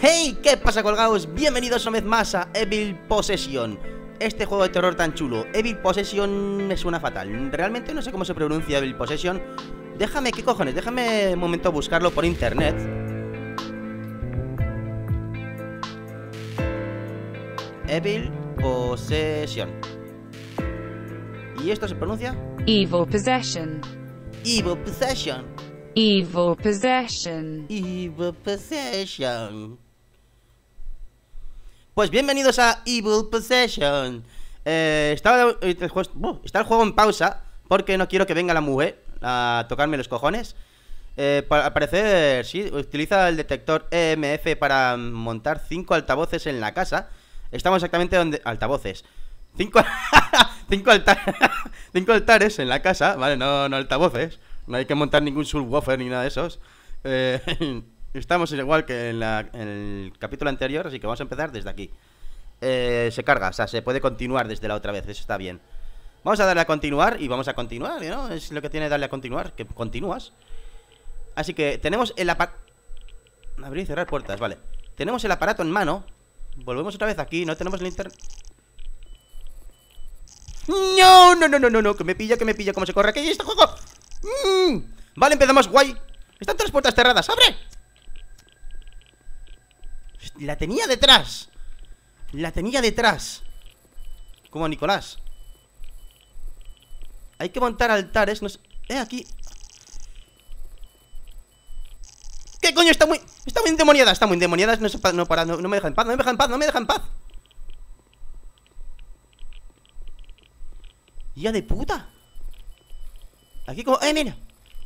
Hey, ¿qué pasa, colgados? Bienvenidos una vez más a Evil Possession. Este juego de terror tan chulo. Evil Possession me suena fatal. Realmente no sé cómo se pronuncia Evil Possession. Déjame, ¿qué cojones? Déjame un momento buscarlo por internet. Evil Possession. ¿Y esto se pronuncia? Evil Possession. Evil Possession. Evil Possession. Evil Possession. Pues bienvenidos a Evil Possession. Está el juego en pausa porque no quiero que venga la mujer a tocarme los cojones. Al parecer, sí, utiliza el detector EMF para montar 5 altavoces en la casa. Estamos exactamente donde... Altavoces. 5 altares en la casa, ¿vale? No altavoces. No hay que montar ningún subwoofer ni nada de esos. Estamos igual que en el capítulo anterior, así que vamos a empezar desde aquí. Se carga, o sea, se puede continuar desde la otra vez, eso está bien. Vamos a darle a continuar y vamos a continuar, ¿no? Es lo que tiene darle a continuar, que continúas. Así que tenemos el aparato... Abrir y cerrar puertas, vale. Tenemos el aparato en mano. Volvemos otra vez aquí, no tenemos linterna. No, que me pilla, cómo se corre aquí este juego. Vale, empezamos, guay. Están todas las puertas cerradas, ¡abre! La tenía detrás. Como Nicolás. Hay que montar altares, no sé... aquí. ¿Qué coño? Está muy endemoniada, no me deja en paz. ¡Hija de puta! Aquí como... mira.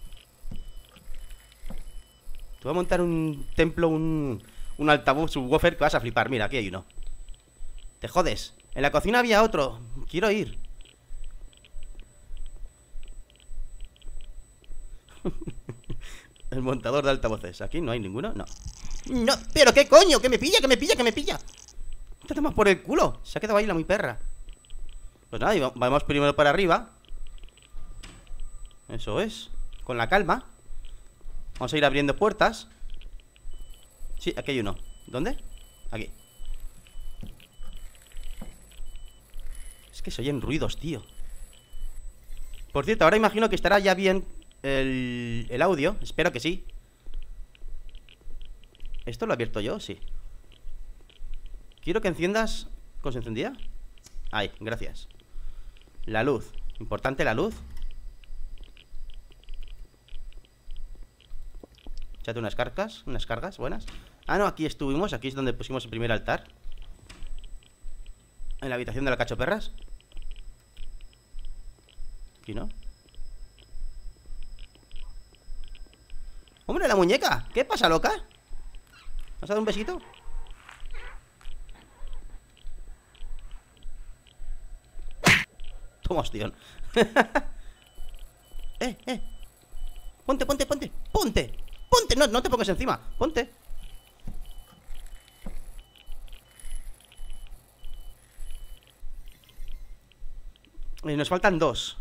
Te voy a montar un templo, un altavoz, subwoofer, que vas a flipar. Mira, aquí hay uno. Te jodes. En la cocina había otro. Quiero ir. El montador de altavoces. Aquí no hay ninguno, no. No, pero qué coño, que me pilla. Te tomas por el culo. Se ha quedado ahí la muy perra. Pues nada, y vamos primero para arriba. Eso es. Con la calma. Vamos a ir abriendo puertas. Sí, aquí hay uno. ¿Dónde? Aquí. Es que se oyen ruidos, tío. Por cierto, ahora imagino que estará ya bien el audio. Espero que sí. ¿Esto lo he abierto yo? Sí. Quiero que enciendas... ¿Cómo se encendía? Ahí, gracias. La luz. Importante la luz. Échate unas cargas buenas. Ah, no, aquí estuvimos. Aquí es donde pusimos el primer altar. En la habitación de la cachoperras. Aquí no. ¡Hombre, la muñeca! ¿Qué pasa, loca? ¿Me has dado un besito? Toma, hostión. Ponte. No te pongas encima. Ponte. Nos faltan dos.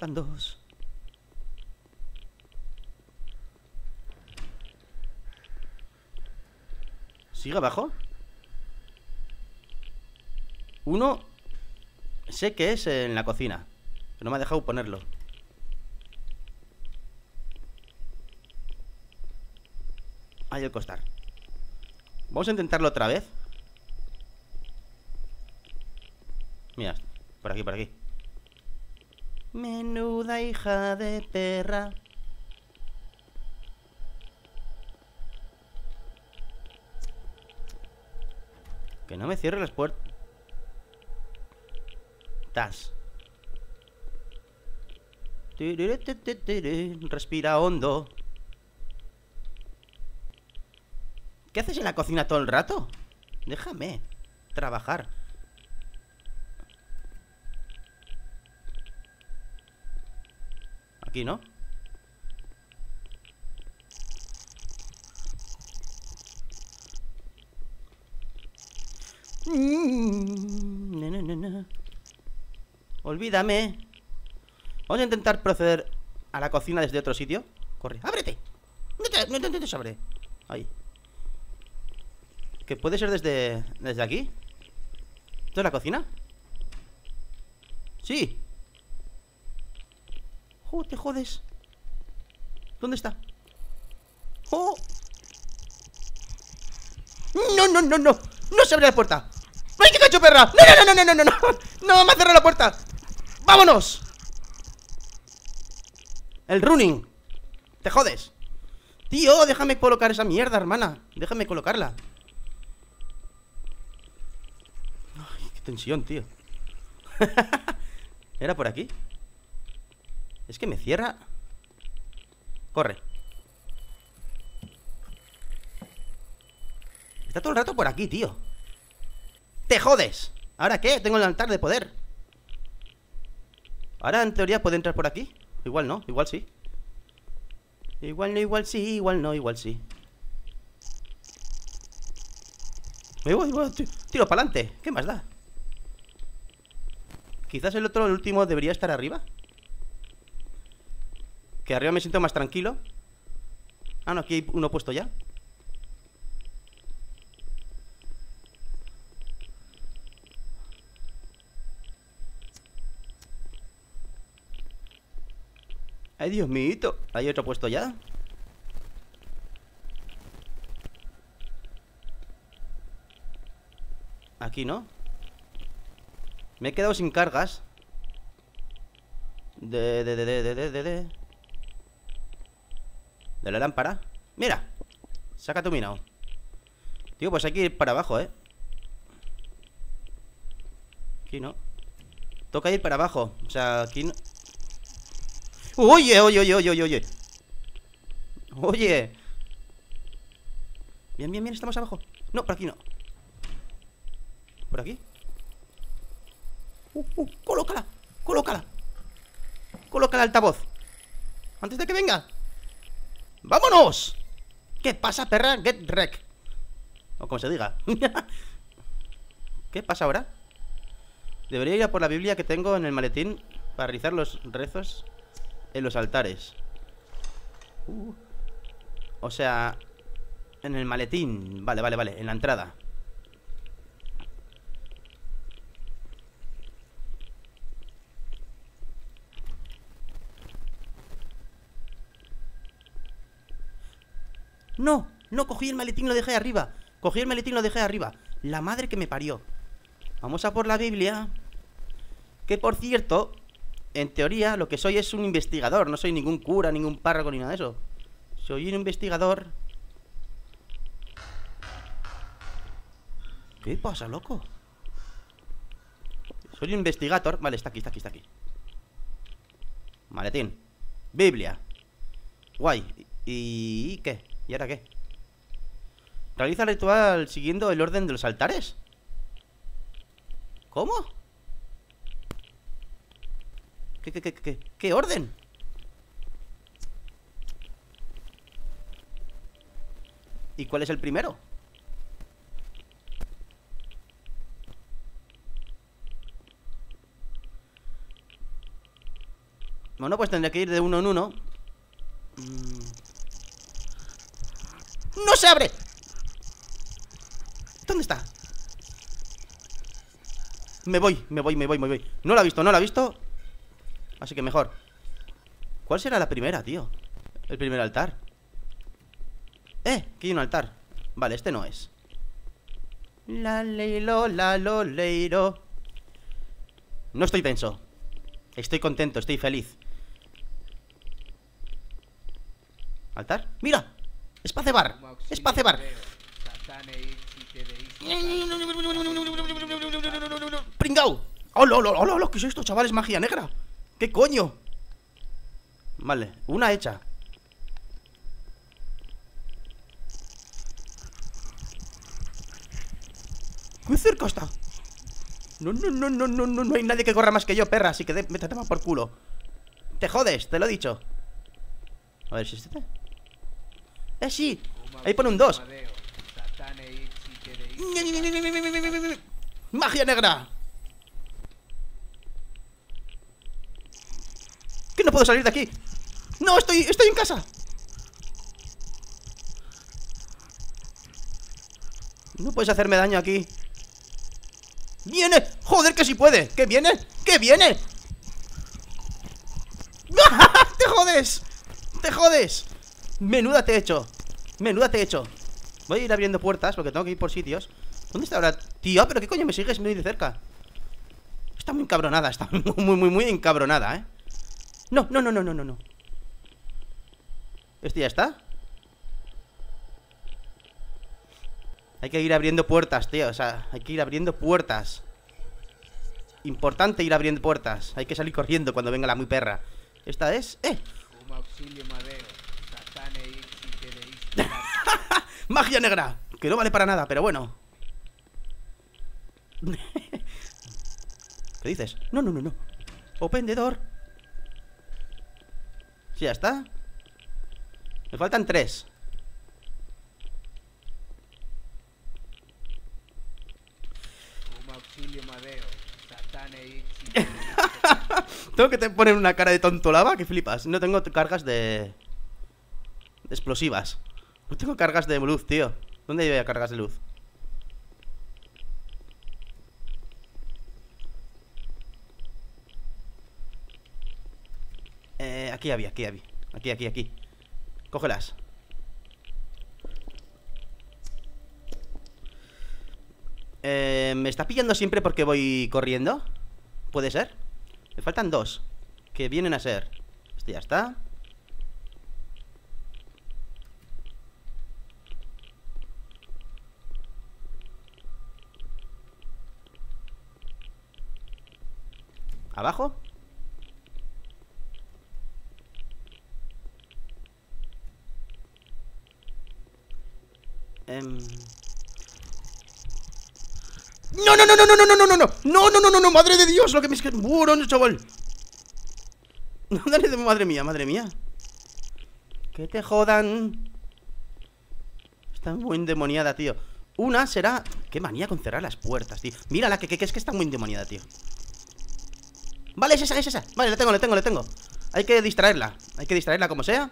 ¿Sigue abajo? Uno sé que es en la cocina, pero no me ha dejado ponerlo. Ahí el costar. Vamos a intentarlo otra vez. Mira, por aquí. Menuda hija de perra. Que no me cierre las puertas. Respira hondo. ¿Qué haces en la cocina todo el rato? Déjame trabajar. Aquí, ¿no? No. Olvídame. Vamos a intentar proceder a la cocina desde otro sitio. Corre, ábrete. No intentes abre. Ahí. Que puede ser desde aquí. ¿Esto es la cocina? Sí. ¡Oh, te jodes! ¿Dónde está? ¡Oh! ¡No, no, no, no! ¡No se abre la puerta! ¡Ay, qué cacho, perra! ¡No, no, no, no, no, no, no! ¡No, me ha cerrado la puerta! ¡Vámonos! El running. ¡Te jodes! Tío, déjame colocar esa mierda, hermana. Déjame colocarla. Ay, qué tensión, tío. ¿Era por aquí? Es que me cierra. Corre. Está todo el rato por aquí, tío. ¡Te jodes! ¿Ahora qué? Tengo el altar de poder. Ahora en teoría puede entrar por aquí. Igual no, igual sí. Igual no, igual sí, igual no, igual sí. Me voy, tiro para adelante. ¿Qué más da? Quizás el último debería estar arriba. Que arriba me siento más tranquilo. Ah, no, aquí hay uno puesto ya. Ay, Dios mío. Hay otro puesto ya. Aquí no. Me he quedado sin cargas. De la lámpara. Mira. Saca tu minao. Tío, pues hay que ir para abajo, ¿eh? Aquí no. Toca ir para abajo. O sea, aquí no. Oye, oye, oye, oye, oye, oye. Oye. Bien, bien, bien, estamos abajo. No, por aquí no. ¿Por aquí? Colócala, colócala. Coloca el altavoz antes de que venga. ¡Vámonos! ¿Qué pasa, perra? Get wreck. O como se diga. ¿Qué pasa ahora? Debería ir a por la Biblia que tengo en el maletín para realizar los rezos en los altares. O sea, en el maletín. Vale, vale, vale, en la entrada. No, no, cogí el maletín y lo dejé arriba. Cogí el maletín y lo dejé arriba. La madre que me parió. Vamos a por la Biblia. Que por cierto, en teoría lo que soy es un investigador. No soy ningún cura, ningún párroco ni nada de eso. Soy un investigador. ¿Qué pasa, loco? Soy un investigador. Vale, está aquí, está aquí, está aquí. Maletín. Biblia. Guay. ¿Y qué? ¿Y ahora qué? Realiza el ritual siguiendo el orden de los altares. ¿Cómo? ¿Qué orden? ¿Y cuál es el primero? Bueno, pues tendría que ir de uno en uno. ¡No se abre! ¿Dónde está? Me voy. No la he visto, no la he visto. Así que mejor. ¿Cuál será la primera, tío? El primer altar. Aquí hay un altar. Vale, este no es. La leilo, la lo leiro. No estoy tenso. Estoy contento, estoy feliz. ¿Altar? ¡Mira! ¡Espacebar! ¡Espacebar! ¡Pringao! ¡Hola, hola, hola, hola! ¿Qué es esto, chavales? Magia negra. ¿Qué coño? Vale, una hecha. ¡Qué cerca está! No, no, no, no, no, no, no hay nadie que corra más que yo, perra. Así que métete más por culo. Te jodes, te lo he dicho. A ver si es este. Sí, ahí pone un 2. ¡Magia negra! ¿Que no puedo salir de aquí? ¡No, estoy en casa! No puedes hacerme daño aquí. ¡Viene! ¡Joder, que sí puede! ¿Qué viene? ¿Qué viene? ¡Te jodes! ¡Te jodes! Menuda te he hecho. Menuda te he hecho. Voy a ir abriendo puertas porque tengo que ir por sitios. ¿Dónde está ahora? Tío, ¿pero qué coño me sigues muy de cerca? Está muy encabronada. Está muy encabronada, ¿eh? No. ¿Este ya está? Hay que ir abriendo puertas, tío. O sea, hay que ir abriendo puertas. Importante ir abriendo puertas. Hay que salir corriendo cuando venga la muy perra. Esta es... ¡Magia negra! Que no vale para nada, pero bueno. ¿Qué dices? No. Open the door. Sí, ya está. Me faltan 3. Tengo que te poner una cara de tontolaba que flipas. No tengo cargas de explosivas. No tengo cargas de luz, tío. ¿Dónde hay cargas de luz? Aquí había. Aquí. Cógelas. ¿Me está pillando siempre porque voy corriendo? ¿Puede ser? Me faltan 2 que vienen a ser. Este ya está. ¿Abajo? No, madre de Dios, lo que me es no, chaval. Madre mía. Que te jodan. Está muy endemoniada, tío. Una será... Qué manía con cerrar las puertas, tío. Mírala, que es que está muy endemoniada, tío. Vale, es esa. Vale, le tengo. Hay que distraerla como sea.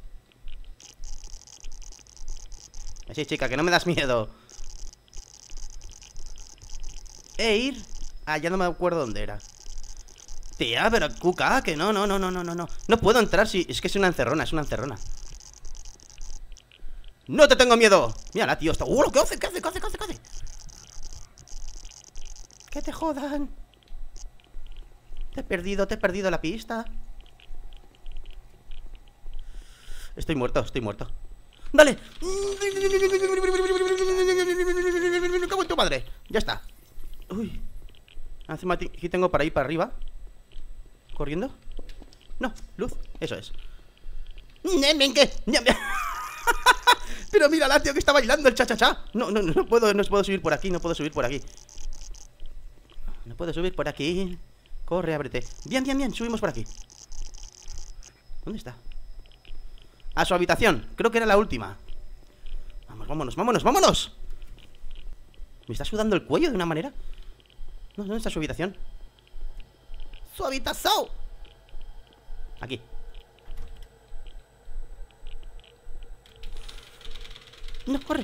Así, chica, que no me das miedo. Ah, ya no me acuerdo dónde era. Tía, pero cuca, que no. No puedo entrar si... Es que es una encerrona, ¡No te tengo miedo! Mírala, tío, está... ¿Qué hace? Que te jodan. Te he perdido la pista. Estoy muerto. ¡Dale! ¡Me cago en tu madre! Ya está. Uy. Encima aquí tengo para ir para arriba. ¿Corriendo? No, luz, eso es. Pero mírala, tío, que está bailando el cha-cha-cha. No puedo subir por aquí. No puedo subir por aquí. Corre, ábrete. Bien, subimos por aquí. ¿Dónde está? A su habitación, creo que era la última. Vámonos. Me está sudando el cuello de una manera. No, ¿dónde está su habitación? ¡Su habitación! Aquí. No, corre.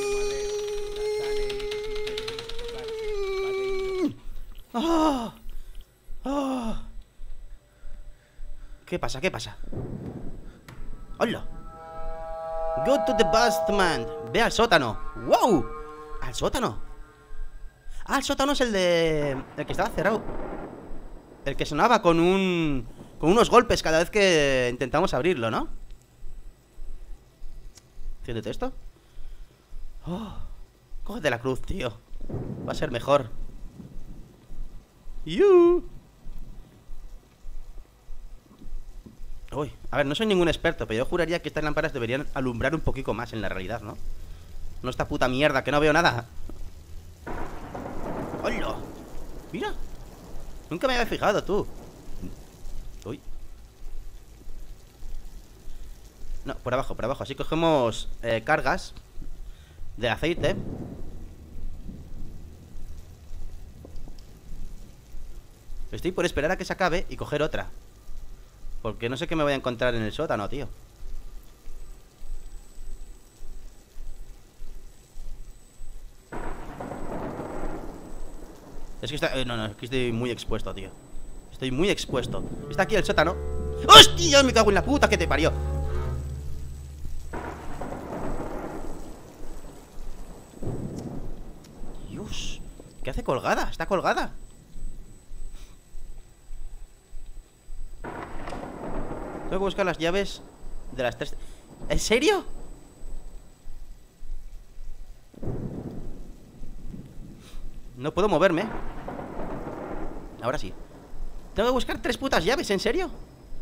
¿Qué pasa? ¡Hola! Go to the basement. Ve al sótano. ¡Wow! ¿Al sótano? Ah, el sótano es el que estaba cerrado. El que sonaba con unos golpes cada vez que intentamos abrirlo, ¿no? Enciéndete esto. Cógete la cruz, tío. Va a ser mejor. Uy, a ver, no soy ningún experto, pero yo juraría que estas lámparas deberían alumbrar un poquito más en la realidad, ¿no? No esta puta mierda, que no veo nada. ¡Hola! Mira. Nunca me había fijado, tú. Uy. No, por abajo. Así cogemos cargas de aceite. Estoy por esperar a que se acabe y coger otra. Porque no sé qué me voy a encontrar en el sótano, tío. Es que está... no, es que estoy muy expuesto, tío. Estoy muy expuesto. Está aquí el sótano. ¡Hostia! Me cago en la puta que te parió. Dios. ¿Qué hace colgada? Está colgada. Tengo que buscar las llaves de las 3. ¿En serio? No puedo moverme. Ahora sí. Tengo que buscar 3 putas llaves, ¿en serio?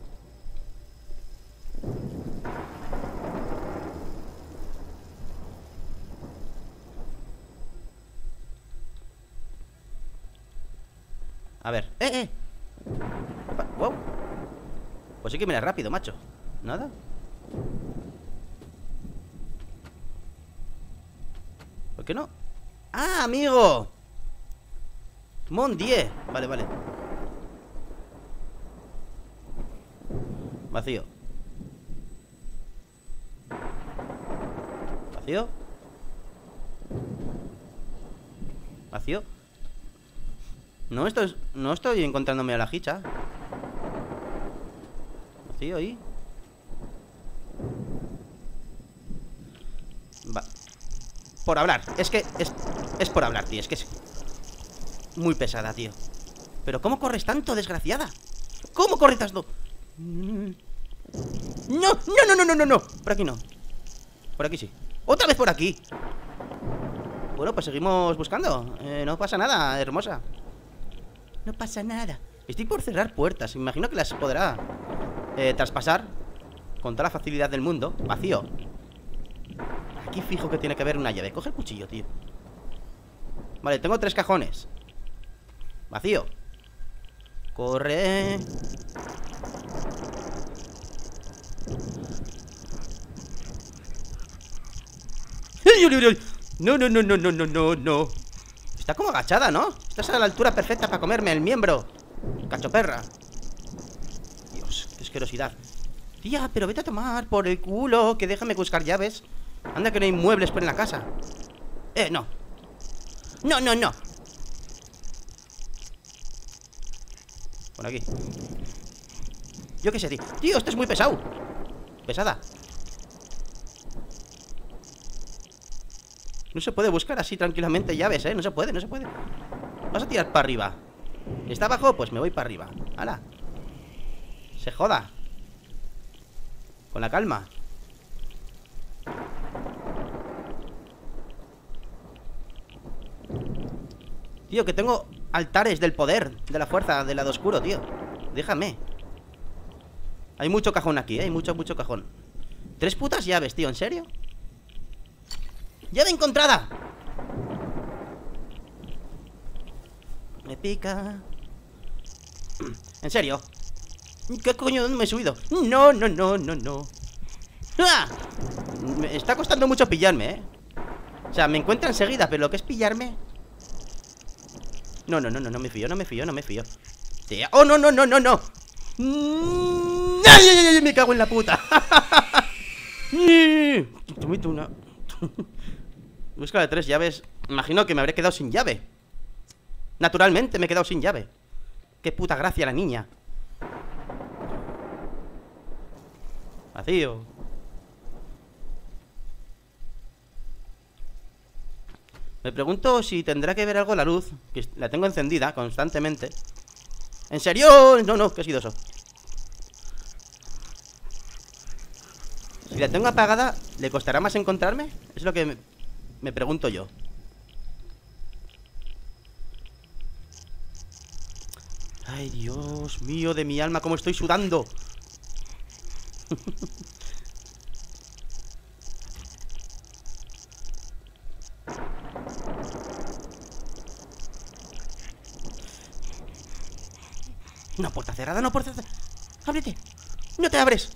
A ver. Wow. Pues sí que mira rápido, macho. ¿Nada? ¿Por qué no? ¡Ah, amigo! Mon 10. Vale. Vacío. Vacío. No estoy encontrándome a la hicha. Vacío ahí. Va. Por hablar. Es que es por hablar, tío. Es que es muy pesada, tío. Pero ¿cómo corres tanto, desgraciada? ¿Cómo corres tanto? No. Por aquí no. Por aquí sí. Otra vez por aquí. Bueno, pues seguimos buscando. No pasa nada, hermosa. No pasa nada. Estoy por cerrar puertas. Me imagino que las podrá traspasar con toda la facilidad del mundo. Vacío. Aquí fijo que tiene que haber una llave. Coge el cuchillo, tío. Vale, tengo 3 cajones. Vacío. Corre. No. Está como agachada, ¿no? Estás a la altura perfecta para comerme el miembro. Cachoperra. Dios, qué asquerosidad. Tía, pero vete a tomar por el culo. Que déjame buscar llaves. Anda que no hay muebles por en la casa. No. No. Por aquí. Yo qué sé, tío. Tío, esto es muy pesado. Pesada. No se puede buscar así tranquilamente llaves, ¿eh? No se puede. Vas a tirar para arriba. ¿Está abajo? Pues me voy para arriba. ¡Hala! Se joda. Con la calma. Tío, que tengo altares del poder, de la fuerza, del lado oscuro, tío. Déjame. Hay mucho cajón aquí, ¿eh? Hay mucho cajón. 3 putas llaves, tío, ¿en serio? ¡Llave encontrada! Me pica. ¿En serio? ¿Qué coño? ¿Dónde me he subido? No. ¡Ah! Me está costando mucho pillarme, ¿eh? O sea, me encuentra enseguida, pero lo que es pillarme... No me fío. Tío. ¡Oh, no! ¡Ay! Me cago en la puta. Una... Busca de 3 llaves. Imagino que me habré quedado sin llave. Naturalmente me he quedado sin llave. Qué puta gracia la niña. Vacío. Me pregunto si tendrá que ver algo la luz, que la tengo encendida constantemente. ¿En serio? No, ¿qué ha sido eso? Si la tengo apagada, ¿le costará más encontrarme? Es lo que me pregunto yo. Ay, Dios mío de mi alma, cómo estoy sudando. Una puerta cerrada, no puerta cerrada. ¡Ábrete! ¡No te abres!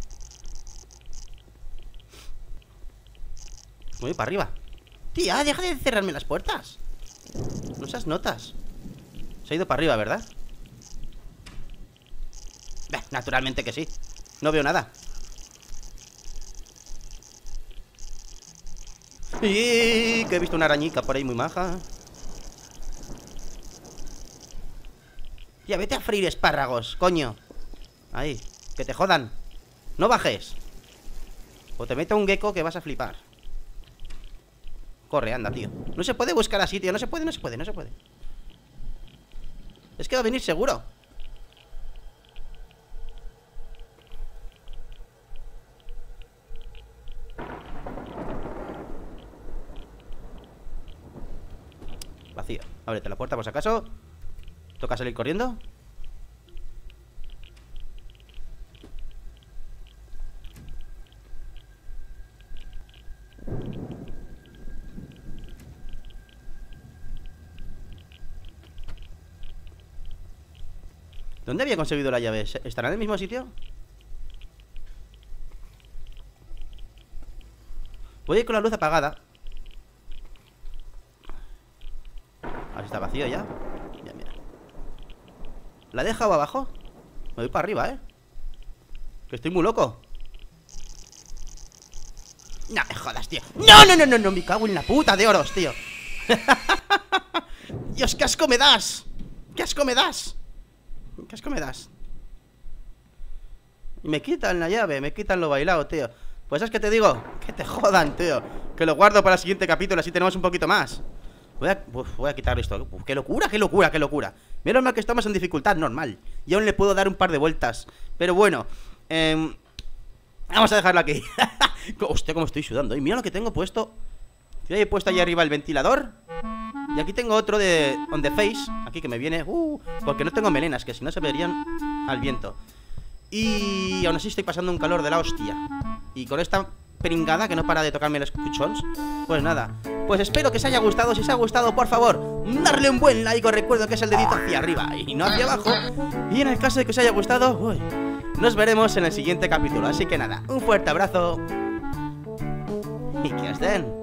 Voy para arriba. Tía, deja de cerrarme las puertas. No seas notas. Se ha ido para arriba, ¿verdad? Naturalmente que sí. No veo nada. Y que he visto una arañica por ahí muy maja. Tía, vete a freír espárragos, coño. Ahí, que te jodan. No bajes. O te meto un gecko que vas a flipar. Corre, anda, tío. No se puede buscar así, tío. No se puede. Es que va a venir seguro. Vacío. Ábrete la puerta por si acaso. Toca salir corriendo. ¿Dónde había conseguido la llave? ¿Estará en el mismo sitio? Voy a ir con la luz apagada. A ver si está vacío ya. Ya, mira. ¿La he dejado abajo? Me voy para arriba, que estoy muy loco. No me jodas, tío. No, me cago en la puta de oros, tío. Dios, qué asco me das. Qué asco me das. ¿Qué asco me das? Y me quitan la llave, me quitan lo bailado, tío. Pues es que te digo, que te jodan, tío. Que lo guardo para el siguiente capítulo, así tenemos un poquito más. Voy a quitar esto. Qué locura, qué locura, qué locura. Menos mal que estamos en dificultad normal y aún le puedo dar un par de vueltas. Pero bueno, vamos a dejarlo aquí. Hostia, cómo estoy sudando. Y mira lo que tengo puesto. He puesto ahí arriba el ventilador. Y aquí tengo otro de on the face. Aquí que me viene, porque no tengo melenas, que si no se verían al viento. Y aún así estoy pasando un calor de la hostia. Y con esta pringada que no para de tocarme los cuchons, pues nada. Pues espero que os haya gustado. Si os ha gustado, por favor, darle un buen like. Os recuerdo que es el dedito hacia arriba y no hacia abajo. Y en el caso de que os haya gustado, nos veremos en el siguiente capítulo. Así que nada, un fuerte abrazo y que os den